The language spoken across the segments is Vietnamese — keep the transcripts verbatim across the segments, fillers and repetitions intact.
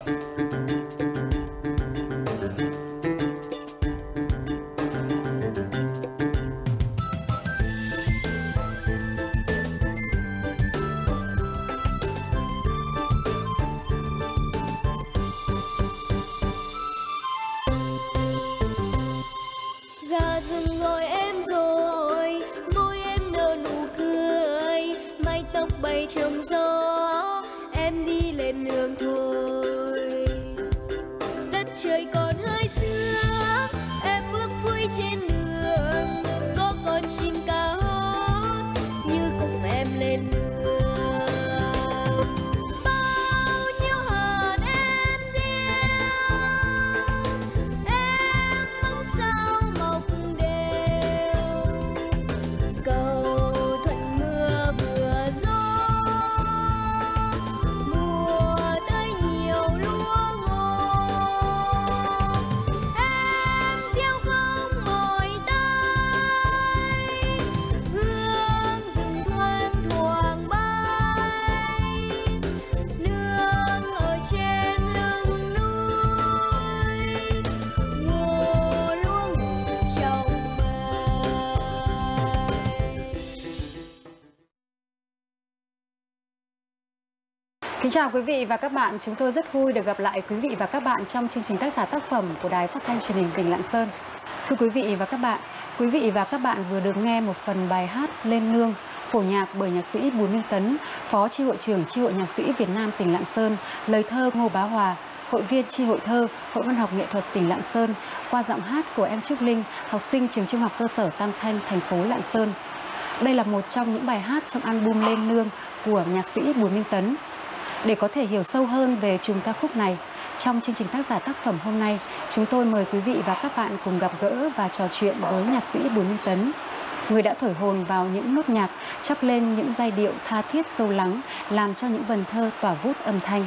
Gà rừng gọi em rồi, môi em nở nụ cười, mái tóc bay trong gió, em đi lên nương thôi. Đất trời còn hơi sương, em bước vui trên đường, có con chim ca hót như cùng em lên nương. Bao nhiêu hạt em gieo, em mong sao mọc đều, cầu thuận mưa vừa gió, mùa tới nhiều lúa ngô. Em gieo không mỏi tay, hương rừng thoang thoảng bay, nương ở trên lưng núi, ngô lúa ngủ trong mây. Kính chào quý vị và các bạn, chúng tôi rất vui được gặp lại quý vị và các bạn trong chương trình tác giả tác phẩm của Đài Phát thanh Truyền hình tỉnh Lạng Sơn. Thưa quý vị và các bạn, quý vị và các bạn vừa được nghe một phần bài hát Lên Nương, phổ nhạc bởi nhạc sĩ Bùi Minh Tấn, Phó Chi hội trưởng Chi hội Nhạc sĩ Việt Nam tỉnh Lạng Sơn, lời thơ Ngô Bá Hòa, hội viên Chi hội thơ, Hội Văn học nghệ thuật tỉnh Lạng Sơn, qua giọng hát của em Trúc Linh, học sinh trường Trung học cơ sở Tam Thanh, thành phố Lạng Sơn. Đây là một trong những bài hát trong album Lên Nương của nhạc sĩ Bùi Minh Tấn. Để có thể hiểu sâu hơn về chùm ca khúc này, trong chương trình tác giả tác phẩm hôm nay, chúng tôi mời quý vị và các bạn cùng gặp gỡ và trò chuyện với nhạc sĩ Bùi Minh Tấn, người đã thổi hồn vào những nốt nhạc, chắp lên những giai điệu tha thiết sâu lắng, làm cho những vần thơ tỏa vút âm thanh.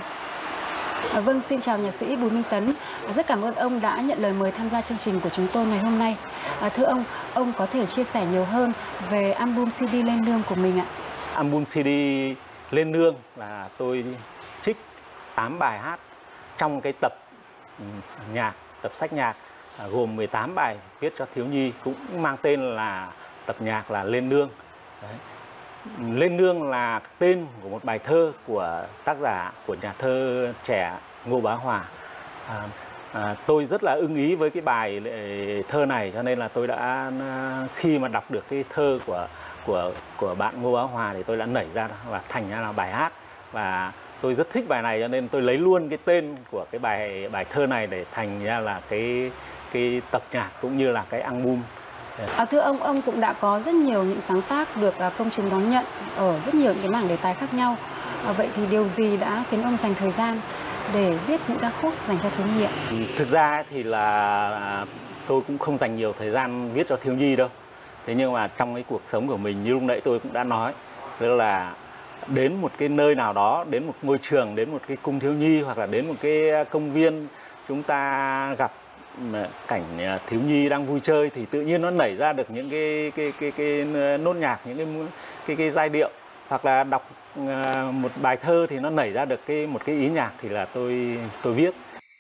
À, vâng, xin chào nhạc sĩ Bùi Minh Tấn. Rất cảm ơn ông đã nhận lời mời tham gia chương trình của chúng tôi ngày hôm nay. À, thưa ông, ông có thể chia sẻ nhiều hơn về album xê đê Lên Nương của mình ạ? Album xê đê Lên Nương là tôi trích tám bài hát trong cái tập nhạc, tập sách nhạc gồm mười tám bài viết cho thiếu nhi, cũng mang tên là tập nhạc là Lên Nương. Đấy. Lên Nương là tên của một bài thơ của tác giả, của nhà thơ trẻ Ngô Bá Hòa. À, à, tôi rất là ưng ý với cái bài thơ này, cho nên là tôi đã, khi mà đọc được cái thơ của của của bạn Ngô Bá Hòa thì tôi đã nảy ra và thành ra là bài hát, và tôi rất thích bài này cho nên tôi lấy luôn cái tên của cái bài bài thơ này để thành ra là cái cái tập nhạc cũng như là cái album. À, thưa ông, ông cũng đã có rất nhiều những sáng tác được công chúng đón nhận ở rất nhiều những cái mảng đề tài khác nhau. À, vậy thì điều gì đã khiến ông dành thời gian để viết những ca khúc dành cho thiếu nhi ạ? Thực ra thì là tôi cũng không dành nhiều thời gian viết cho thiếu nhi đâu. Thế nhưng mà trong cái cuộc sống của mình, như lúc nãy tôi cũng đã nói, tức là đến một cái nơi nào đó, đến một ngôi trường, đến một cái cung thiếu nhi hoặc là đến một cái công viên, chúng ta gặp cảnh thiếu nhi đang vui chơi thì tự nhiên nó nảy ra được những cái cái cái cái, cái nốt nhạc, những cái cái cái giai điệu, hoặc là đọc một bài thơ thì nó nảy ra được cái một cái ý nhạc thì là tôi tôi viết.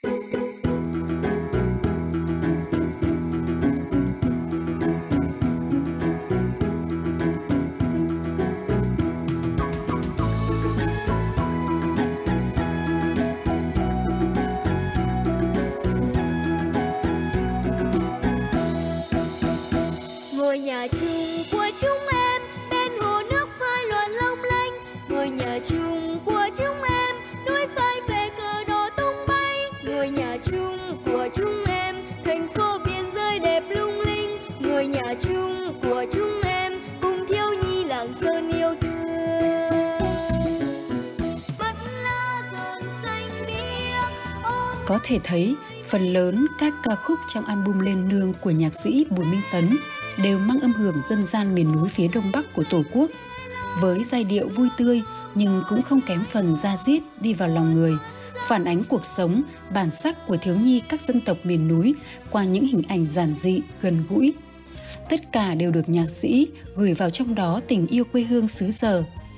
Ngôi nhà chung của chúng em bên hồ nước phơi luồn long lanh, ngôi nhà chung của chúng em núi phơi về cờ đỏ tung bay, ngôi nhà chung của chúng em thành phố biển rơi đẹp lung linh, ngôi nhà chung của chúng em cùng thiếu nhi Lạng Sơn yêu thương. Mắt lá dần xanh biếc. Có thể thấy phần lớn các ca khúc trong album Lên Nương của nhạc sĩ Bùi Minh Tấn đều mang âm hưởng dân gian miền núi phía đông bắc của Tổ quốc, với giai điệu vui tươi nhưng cũng không kém phần da diết đi vào lòng người, phản ánh cuộc sống, bản sắc của thiếu nhi các dân tộc miền núi qua những hình ảnh giản dị, gần gũi. Tất cả đều được nhạc sĩ gửi vào trong đó tình yêu quê hương xứ Giờ.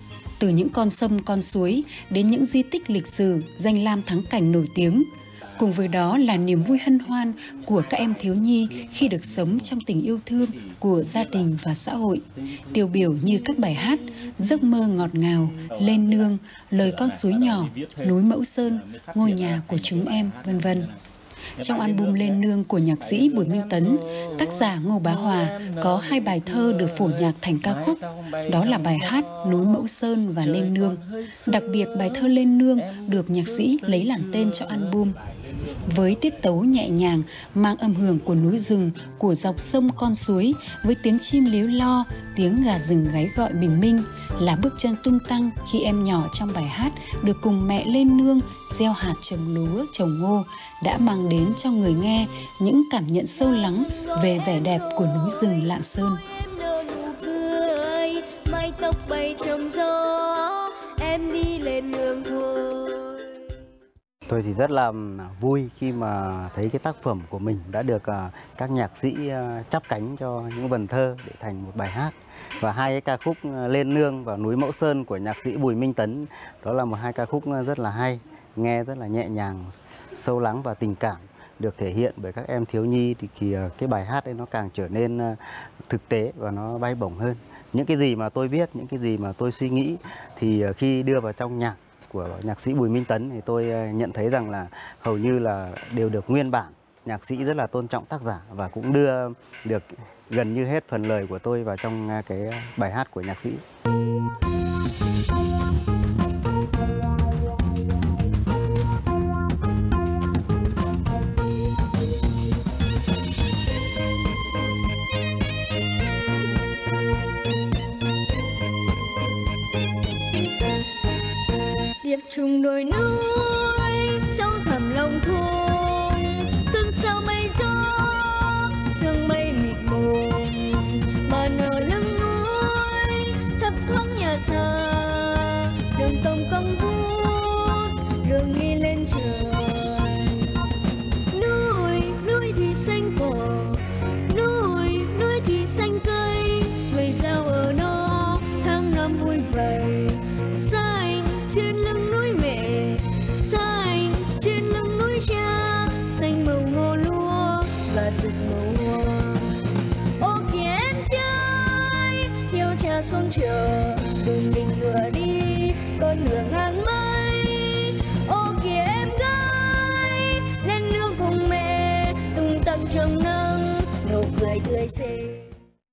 từ những con sông con suối đến những di tích lịch sử, danh lam thắng cảnh nổi tiếng. Cùng với đó là niềm vui hân hoan của các em thiếu nhi khi được sống trong tình yêu thương của gia đình và xã hội. Tiêu biểu như các bài hát Giấc mơ ngọt ngào, Lên nương, Lời con suối nhỏ, Núi Mẫu Sơn, Ngôi nhà của chúng em, vân vân. Trong album Lên nương của nhạc sĩ Bùi Minh Tấn, tác giả Ngô Bá Hòa có hai bài thơ được phổ nhạc thành ca khúc, đó là bài hát Núi Mẫu Sơn và Lên nương. Đặc biệt bài thơ Lên nương được nhạc sĩ lấy làm tên cho album. Với tiết tấu nhẹ nhàng, mang âm hưởng của núi rừng, của dọc sông con suối, với tiếng chim líu lo, tiếng gà rừng gáy gọi bình minh, là bước chân tung tăng khi em nhỏ trong bài hát được cùng mẹ lên nương gieo hạt trồng lúa, trồng ngô, đã mang đến cho người nghe những cảm nhận sâu lắng về vẻ đẹp của núi rừng Lạng Sơn. Mái tóc bay trong gió, em đi lên nương thôi. Tôi thì rất là vui khi mà thấy cái tác phẩm của mình đã được các nhạc sĩ chắp cánh cho những vần thơ để thành một bài hát. Và hai cái ca khúc Lên nương và Núi Mẫu Sơn của nhạc sĩ Bùi Minh Tấn, đó là một hai ca khúc rất là hay, nghe rất là nhẹ nhàng, sâu lắng và tình cảm được thể hiện bởi các em thiếu nhi, thì khi cái bài hát ấy nó càng trở nên thực tế và nó bay bổng hơn. Những cái gì mà tôi biết, những cái gì mà tôi suy nghĩ thì khi đưa vào trong nhạc của nhạc sĩ Bùi Minh Tấn thì tôi nhận thấy rằng là hầu như là đều được nguyên bản. Nhạc sĩ rất là tôn trọng tác giả và cũng đưa được gần như hết phần lời của tôi vào trong cái bài hát của nhạc sĩ. Điệp trùng đồi núi, sâu thẳm lòng thôn, xuân sao mây gió, sương mây mịt mùng, mà nở lưng núi, thấp thoáng nhà xa, đường tông cong vút, đường đi lên trời. Núi, núi thì xanh cỏ, núi, núi thì xanh cây, người giao ở đó tháng năm vui vẻ. Xanh trên lưng núi mẹ, xanh trên lưng núi cha, xanh màu ngô lúa và rực màu hoa. Ô kìa em trai, theo cha xuống chợ, đường mình ngựa đi, con đường ngang mây. Ô kìa em gái, lên nương cùng mẹ, tung tăng trong nắng, nụ cười tươi xinh.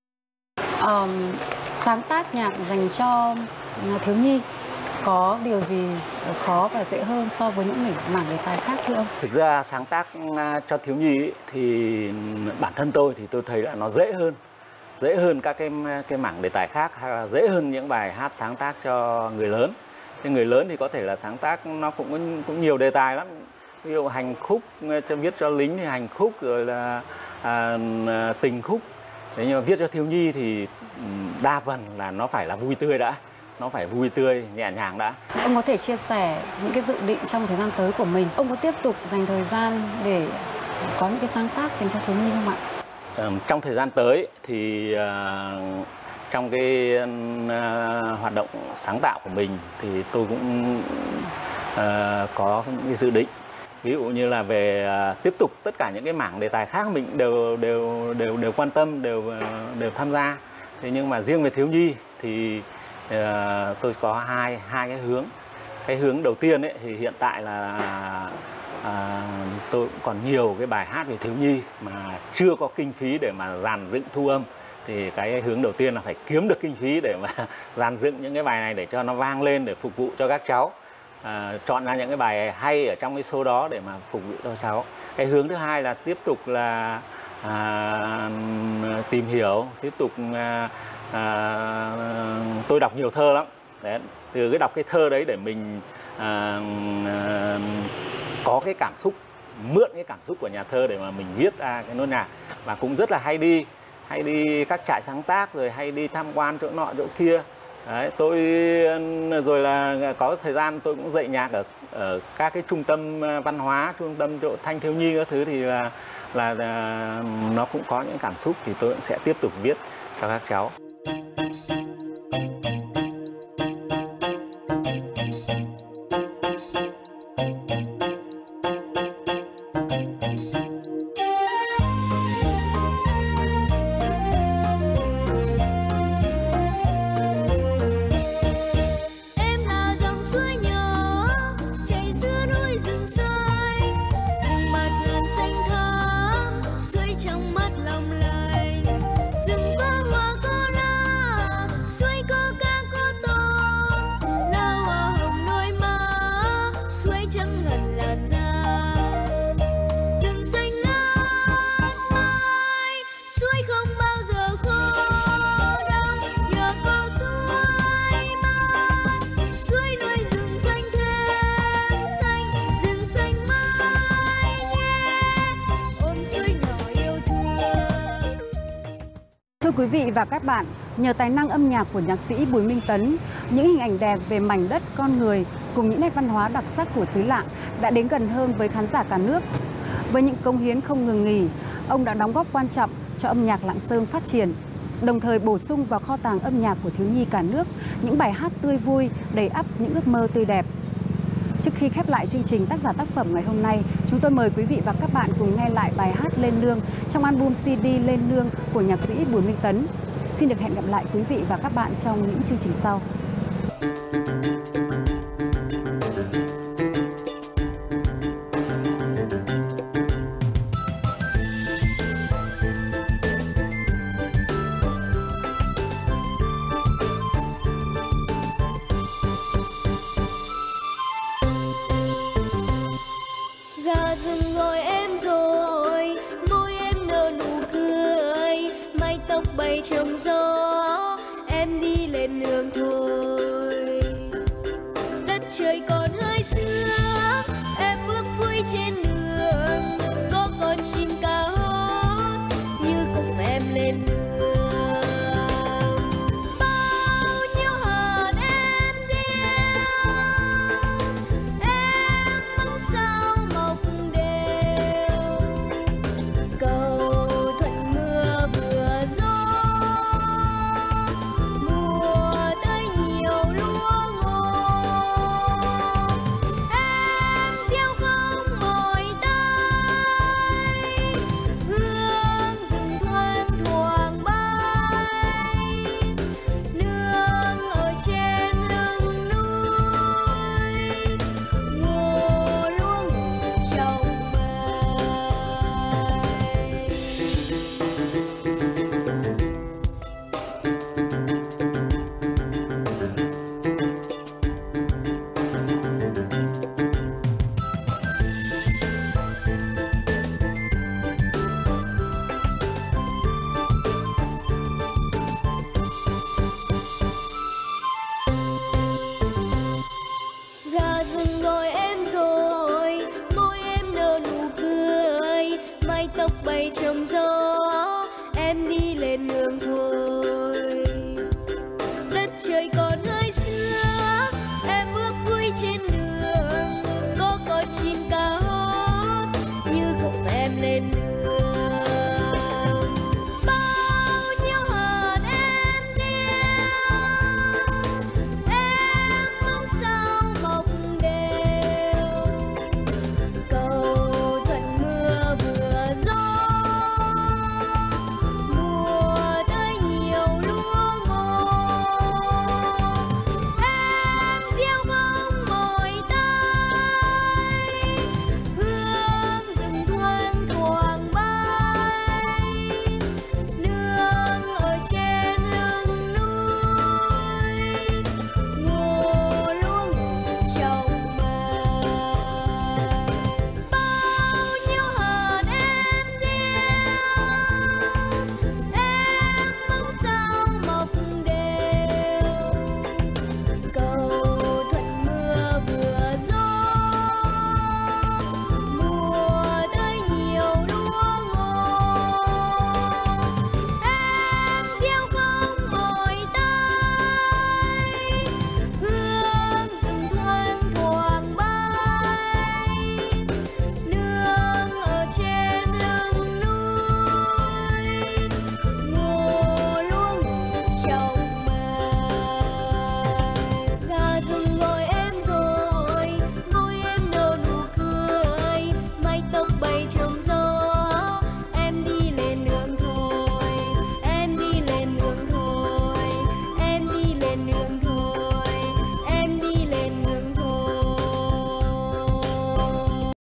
Um, sáng tác nhạc dành cho thiếu nhi có điều gì khó và dễ hơn so với những mảng đề tài khác thưa ông? Thực ra sáng tác cho thiếu nhi ấy, thì bản thân tôi thì tôi thấy là nó dễ hơn, dễ hơn các cái cái mảng đề tài khác, hay là dễ hơn những bài hát sáng tác cho người lớn. Thì người lớn thì có thể là sáng tác nó cũng cũng nhiều đề tài lắm, ví dụ hành khúc cho viết cho lính thì hành khúc, rồi là à, tình khúc. Thế nhưng mà viết cho thiếu nhi thì đa phần là nó phải là vui tươi đã. Nó phải vui tươi, nhẹ nhàng đã. Ông có thể chia sẻ những cái dự định trong thời gian tới của mình. Ông có tiếp tục dành thời gian để có những cái sáng tác dành cho thiếu nhi không ạ? Ừ, trong thời gian tới thì uh, trong cái uh, hoạt động sáng tạo của mình thì tôi cũng uh, có những cái dự định. Ví dụ như là về uh, tiếp tục tất cả những cái mảng đề tài khác mình đều đều đều đều quan tâm, đều uh, đều tham gia. Thế nhưng mà riêng về thiếu nhi thì Uh, tôi có hai hai cái hướng. Cái hướng đầu tiên ấy thì hiện tại là uh, tôi cũng còn nhiều cái bài hát về thiếu nhi mà chưa có kinh phí để mà dàn dựng thu âm. Thì cái hướng đầu tiên là phải kiếm được kinh phí để mà dàn dựng những cái bài này để cho nó vang lên, để phục vụ cho các cháu. Uh, chọn ra những cái bài hay ở trong cái số đó để mà phục vụ cho cháu. Cái hướng thứ hai là tiếp tục là uh, tìm hiểu, tiếp tục uh, À, tôi đọc nhiều thơ lắm. Đấy, từ cái đọc cái thơ đấy để mình à, à, có cái cảm xúc, mượn cái cảm xúc của nhà thơ để mà mình viết ra cái nốt nhạc. Và cũng rất là hay đi hay đi các trại sáng tác, rồi hay đi tham quan chỗ nọ chỗ kia. Đấy, tôi rồi là có thời gian tôi cũng dạy nhạc ở ở các cái trung tâm văn hóa, trung tâm chỗ thanh thiếu nhi các thứ, thì là là, là nó cũng có những cảm xúc, thì tôi cũng sẽ tiếp tục viết cho các cháu. Thưa quý vị và các bạn, nhờ tài năng âm nhạc của nhạc sĩ Bùi Minh Tấn, những hình ảnh đẹp về mảnh đất, con người cùng những nét văn hóa đặc sắc của xứ Lạng đã đến gần hơn với khán giả cả nước. Với những công hiến không ngừng nghỉ, ông đã đóng góp quan trọng cho âm nhạc Lạng Sơn phát triển, đồng thời bổ sung vào kho tàng âm nhạc của thiếu nhi cả nước những bài hát tươi vui, đầy ắp những ước mơ tươi đẹp. Trước khi khép lại chương trình tác giả tác phẩm ngày hôm nay, chúng tôi mời quý vị và các bạn cùng nghe lại bài hát Lên Nương trong album xê đê Lên Nương của nhạc sĩ Bùi Minh Tấn. Xin được hẹn gặp lại quý vị và các bạn trong những chương trình sau. Gà rừng gọi em rồi, môi em nở nụ cười, mái tóc bay trong gió, em đi lên nương thôi. Đất trời